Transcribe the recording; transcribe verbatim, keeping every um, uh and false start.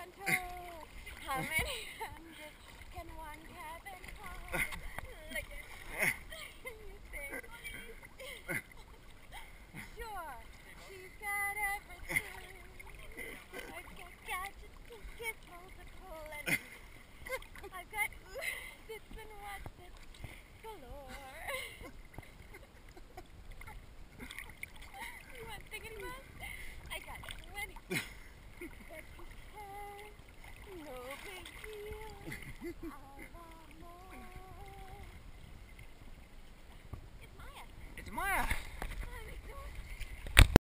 told. How many hundred can one cabin hold? Look at you think. Sure, she's got everything. I've got gadgets and gizmos that pull and I've got ooh, bits and what's it galore.